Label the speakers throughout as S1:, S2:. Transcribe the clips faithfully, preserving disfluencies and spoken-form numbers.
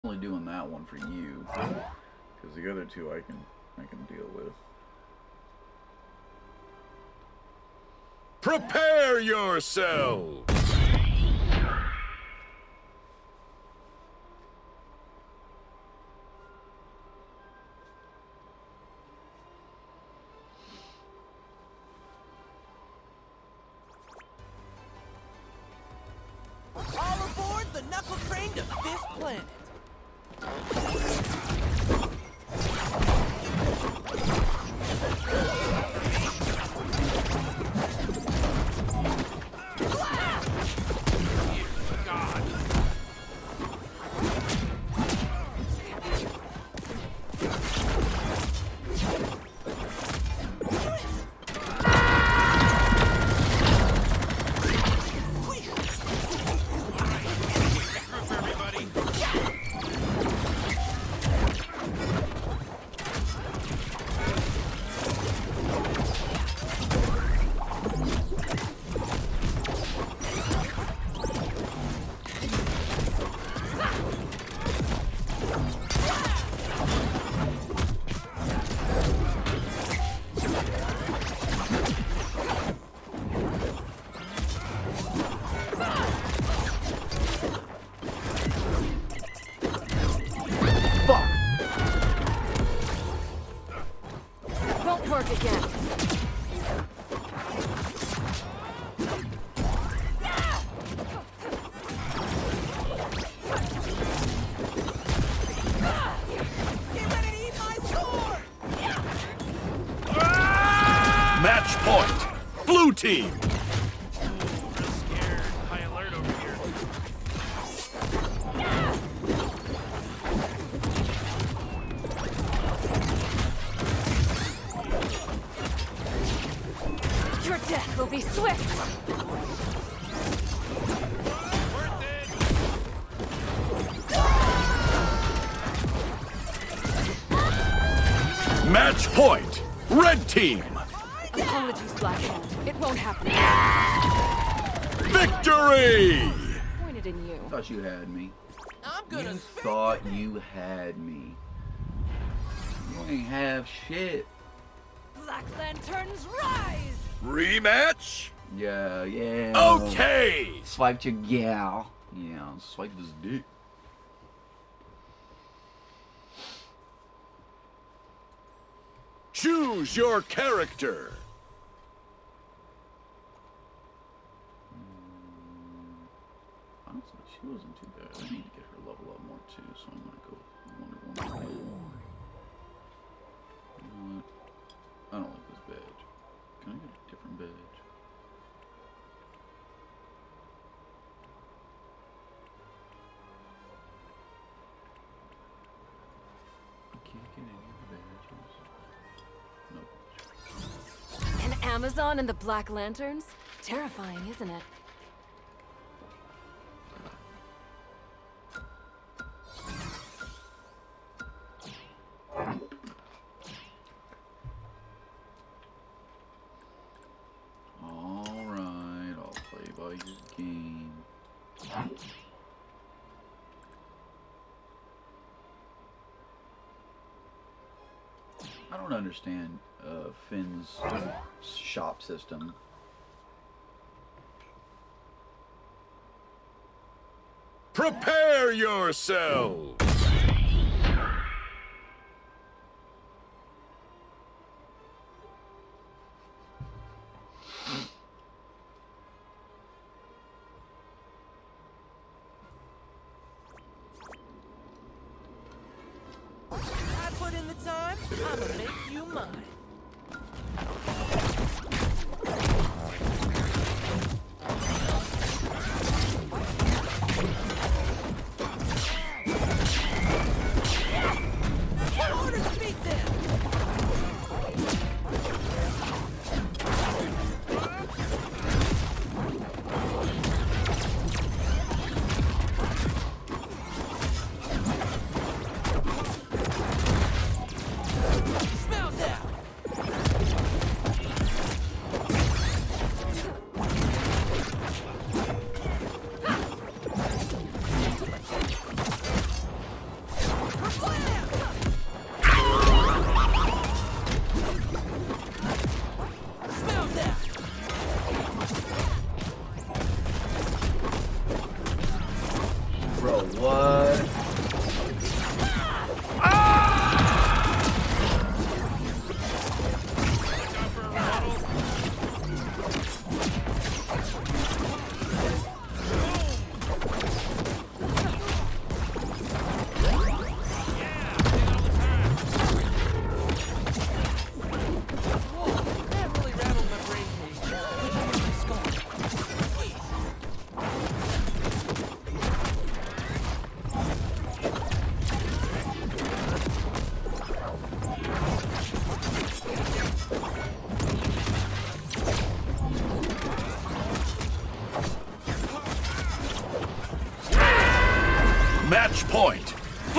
S1: only doing that one for you, because the other two I can I can deal with.
S2: Prepare yourselves!
S3: All aboard the Knuckle Train to Fifth Planet.
S4: Again.
S2: Match point! Blue team!
S4: Your death will be swift!
S2: Match point! Red team!
S4: Apologies, Blackhand. It won't happen.
S2: Victory!
S4: Pointed in you.
S1: Thought you had me.
S3: I'm gonna
S1: You
S3: spin
S1: thought you had me. You ain't have shit.
S4: Black Lanterns rise!
S2: Rematch?
S1: Yeah, yeah.
S2: Okay!
S1: Swiped your gal. Yeah, swiped his dick.
S2: Choose your character.
S1: Honestly, she wasn't too bad. I need to get her level up more too, so I'm gonna go Wonder Woman. You know what? I don't like this badge. Can I get a different badge? I can't get any of the badges. Nope.
S4: An Amazon and the Black Lanterns? Terrifying, isn't it?
S1: Alright, I'll play by your game. I don't understand uh, Finn's shop system.
S2: Prepare yourselves!
S3: I put in the time, I'ma make you mine. In order to beat them! Smell that!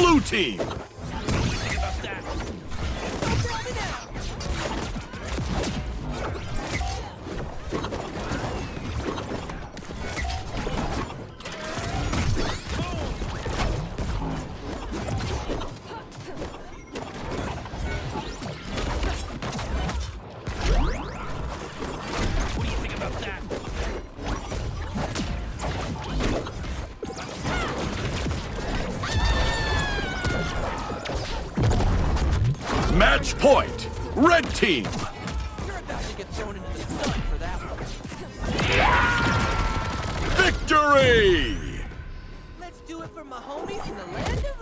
S2: blue team. Match point, red team.
S3: You're about to get thrown into the sun for that one.
S2: Victory!
S3: Let's do it for my homies in the land of